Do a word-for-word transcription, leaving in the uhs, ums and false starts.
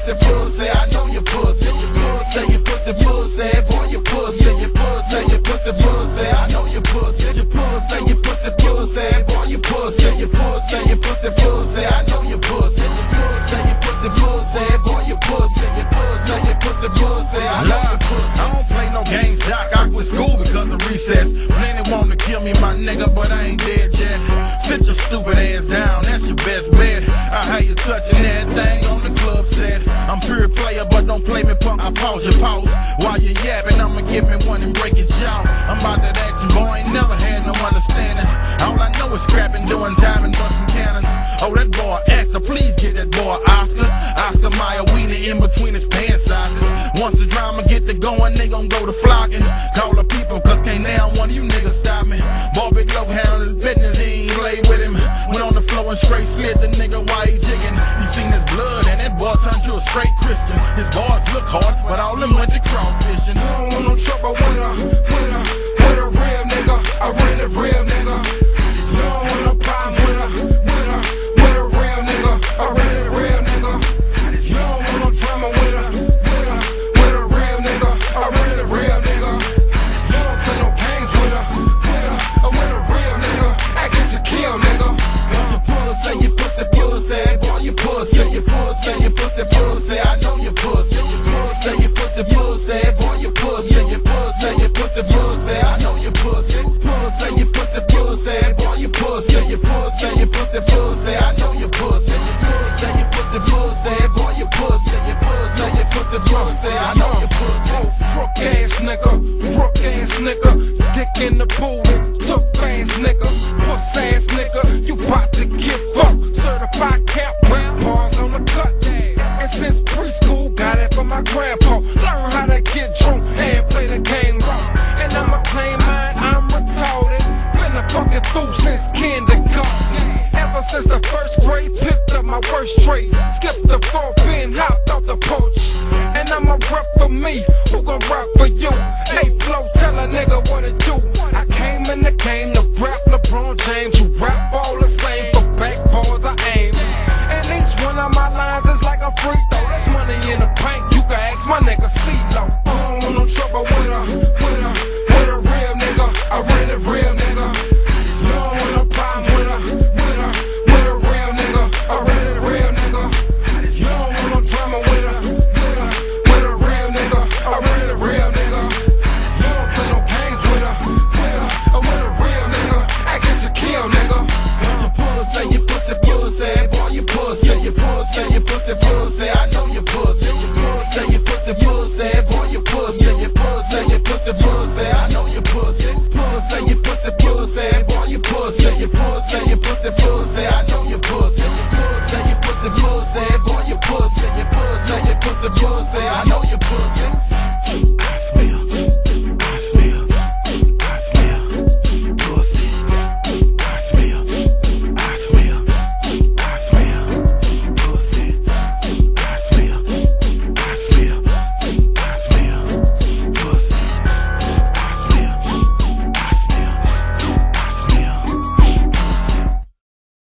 pussy, pussy, I know you pussy. Pussy, you pussy, pussy, boy, you pussy. You pussy, you pussy, pussy, I know you pussy. You pussy, you pussy, pussy, boy, you pussy. You pussy, you pussy, pussy, I know you pussy. Pussy, you pussy, pussy, boy, you pussy. You pussy, you pussy, pussy, I know you pussy. I don't play no games, Jock. I quit school because of recess. Plenty want to kill me, my nigga, but I ain't dead yet. Sit your stupid ass down, that's your best bet. I hear you touching everything on the club set. I'm pure player, but don't play me punk. I pause your pause while you yapping. I'ma give me one and break your jaw. I'm about that action, boy. Ain't never had no understanding. All I know is scrapping, doing time and busting cannons. Oh, that boy actor, please get that boy Oscar. Oscar Mayer Weenie in between his pants sizes. Once the drama get to going, they gon' go to flocking. Call the people, cause can't now one of you niggas stop me. Bobby Glowhound is fitness, he ain't play with him. Went on the floor and straight slid the nigga while he jigging. He seen his blood and that boy turned to a straight Christian. His bars look hard, but all them went to crawfishing. I don't want no trouble with a, with a, with a real nigga, a really real nigga. You don't want no problems with a, with a, with a real nigga, a really real nigga. You don't want no drama with a, with a, with a real nigga, a really real nigga. You don't play no games with a, with a, with a real nigga. I get you killed, nigga. You pussy, you pussy, pussy, boy, you pussy. You pussy, you pussy, pussy, I know you pussy. You pussy, you pussy, pussy, boy, you pussy. You pussy, you pussy, pussy, I know you pussy. Pussy, you pussy, pussy, boy, you pussy. You pussy, you pussy, pussy, I know you pussy. Pussy, you pussy, pussy, boy, you pussy. You pussy, you pussy, pussy, I know you pussy. Broke ass nigga, broke ass nigga, dick in the pool, took fast nigga, puss ass nigga, you bout to get fucked. Certified cap, bars on the cut. And since preschool, got it from my grandpa. Learn how to get drunk and play the game wrong. And I'ma claim mine, I'm retarded. Been a fucking fool since kindergarten. Ever since the first grade, picked up my worst trade. Skipped the fourth bin, hopped off the porch. And I'ma rap for me, who gon' rap for you? Hey Flo, tell a nigga what to do. I came in the game to rap LeBron James, you rap all the same.